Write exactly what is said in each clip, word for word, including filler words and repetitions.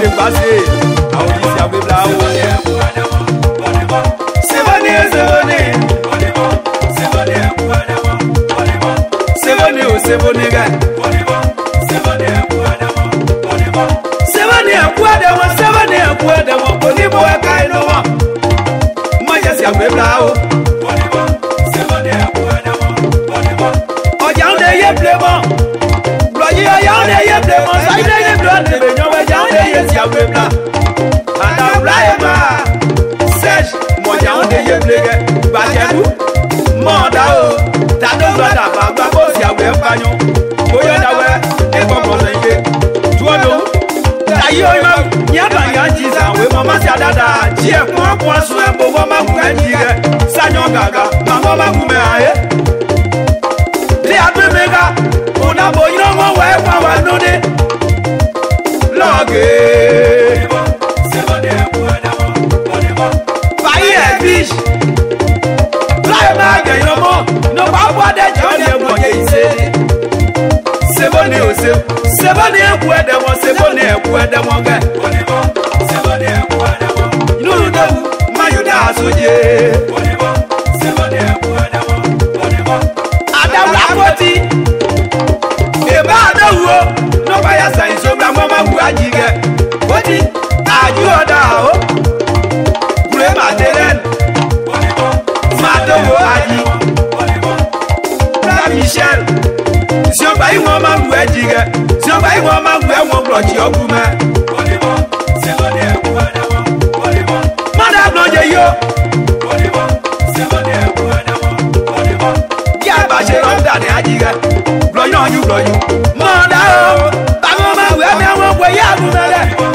de passer. Ah oui, c'est à vous là. C'est bon, c'est bon. C'est bon, c'est bon, les gars. C'est bon, quoi de moi, c'est bon, quoi de moi, pour les bois, moi, je suis à vous là. Oh, y'en a y'a pleinement. Gloyer, y'en a y'a pleinement. Ça y est, y'a pleinement. Y'en a y'a si à vous là. Madame Laïma, sèche, moi, y'en a y'a pleinement. Battez-vous, mandao. T'as deux doigts d'abord, d'abord, si à vous pagnon. Boya d'awe, et bon, bon, c'est toi, non. D'ailleurs, il y a pas y'en dix ans. Oui, maman, c'est à dada. Tiens, point, point, sur un beau moment, vous m'avez dit. Ça n'y a gaga. Maman, m'a vous m'avez. Les abus méga, on a beau y en avoir, ouais, on va donner. Langue. C'est bon, c'est bon. Paris est biche. Là, il m'a gagné le mot. Non, pas voir des gens, les moyens ici. C'est bon, c'est bon. C'est bon, c'est bon, c'est bon, c'est bon, c'est bon, c'est bon. Nous, nous, Mayuda, Soudie. C'est bon, c'est bon. Adam Lakoti, Eba Adawo, no baya sign so bra mama buajige. Oti, aju oda o. Gure materen. Madowo aji. Bra Michel. Si o bayi mama buajige, si o bayi mama buaj mo blochi ogume. Madam no je yo. She runs down the Ajiga. Blow you on you, blow you. Mother, I'm on my way. I'm on my way. I'm on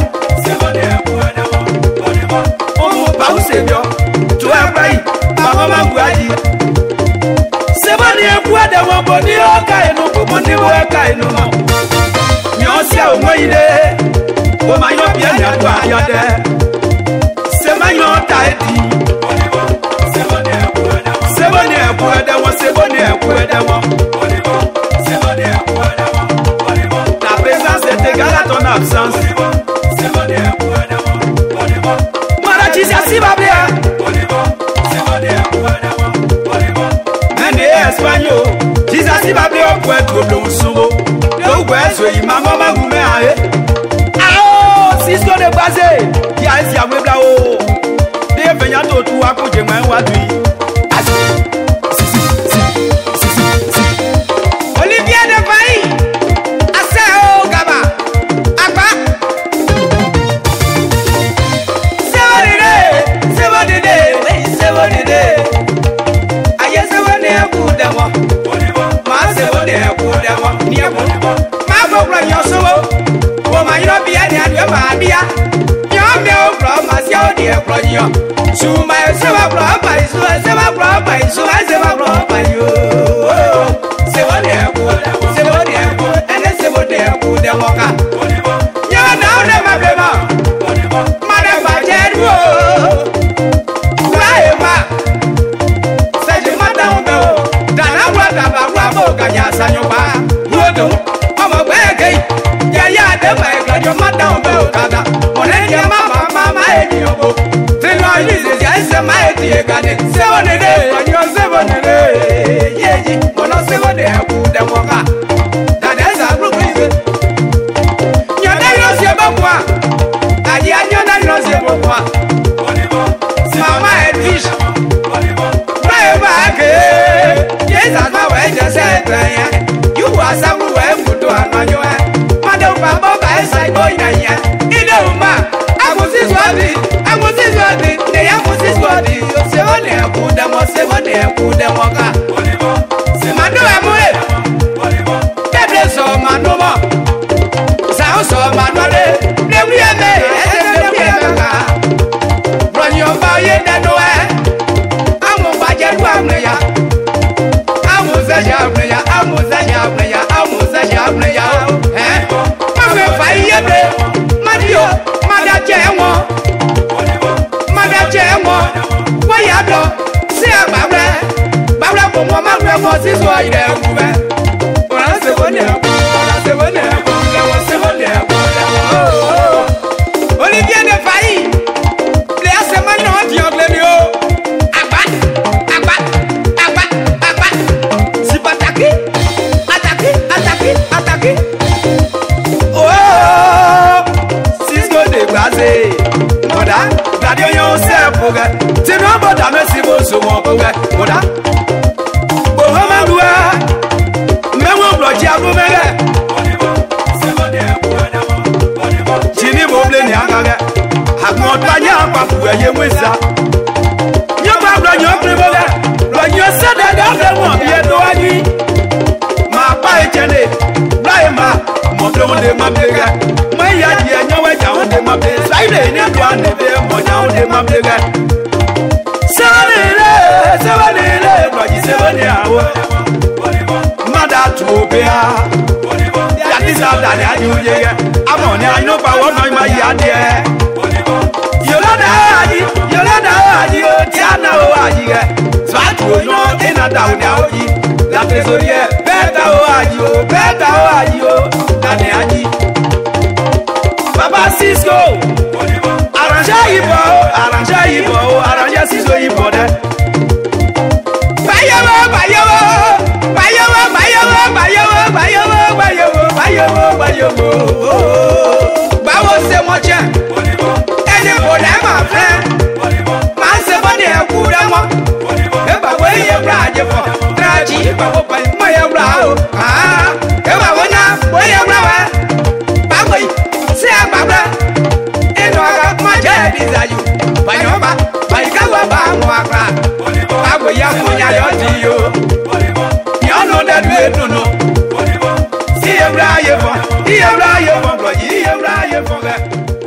my way. Oh, Pau Savior. To everybody, I'm on my way. Seven years, what I want for the Oka, no, for money, work, I know. You're so way. Oh, my European, you're there. Seven years, tidy. Seven years, what I want, seven years. Ta présence est égale à ton absence. Marachi si va bien. Mende espagnol. Jisa si va bien au point de blon sumo. Le ouest oui maman m'a goumé aé. Ah oh Cisco de basé. Ya esi amwe bla o. De venyan to tu a ko je mwen wadui. Suma sema propa isu sema propa isu sema propa yo sema de ku sema de ku ene sema de ku de moka ya na o de ma be ma ma de ba je du o ra ma se je ma da o be o da na wa da ba wa mo ka ya sa nyo ba wo do o mo gbe ge ya ya de ma e ga jo ma da o be o ka da mo le je ma ma ma ma e ni o bo This is a mighty garden. Seven a day, when you're seven a day. Yeji, one of seven day, I put them on. That is a group reason. You're not your bamba. I you're not your bamba. Mama and fish. Pray back. Yes, I know I just said, you are somewhere put to an annual. Madam Baba, I say, boy, in the man. I was this one. I was this one. Seven years, put them on seven years, put them on. C'est ma nouvelle amouée. T'es so ma nouvelle. Ça so ma nouvelle. Le oui aimé, le oui aimé. Prends your baye de Noël. Amour va dire quoi me ya. Amour ça j'aime ya, amour ça j'aime ya, amour ça j'aime ya. Hein? Ma me faille de. Mario, ma dache moi. Ma dache moi. C'est un bablé, bablé pour moi, ma vraie moi, c'est soit il est ouvert. Voilà, c'est bon, voilà, c'est bon, c'est bon, c'est bon. Sino boda mesi bo so mo ko we. Boda. Bo homa duwa. Me wo bloji abu mege. Chini bo ble ni agaga. Akmo tanya pa fu ye mweza. Nyo ba blo nyo pre bo ga. Blo nyo se de ga fe mo bi e do ani. Ma pa e chene. Bla ma mo ble mo de ma bega. Ma ya di e nyo we ja o de ma be. Sai de ni do an de mo ja o de ma bega. Sevanile, sevanile, blo ji sevania wo. Mada tu be a. Ya di sa da ni aju ye. Amo ni anu pa wo no ma ya de. Yolanda aji, Yolanda aji, o tiana o aji ge. Swatu no ina da o nya oji. La tesorie, beta o aji o, beta o aji o, dani aji. Papa Cisco, arrange ibo, arrange ibo, arrange Cisco ibo de. Bayewo, bayewo, bayewo, bayewo, bayewo, bayewo, bayewo, bayewo, bayewo. Bawo se mo che. Any boy, my friend. Man, somebody a good one. If I wear your bride, Traji, if I open my brow. Ah, if I want to wear your brow. Baby, say, Baba. And I got my jet is you. By your back, by Gawa Bamwaka. I will young when I want you. You know that we don't know. See a briar, see a briar, see a briar for that.